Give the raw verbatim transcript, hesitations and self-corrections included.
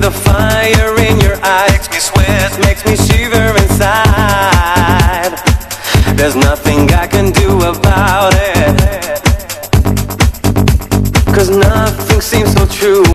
The fire in your eyes makes me sweat, makes me shiver inside. There's nothing I can do about it, 'cause nothing seems so true.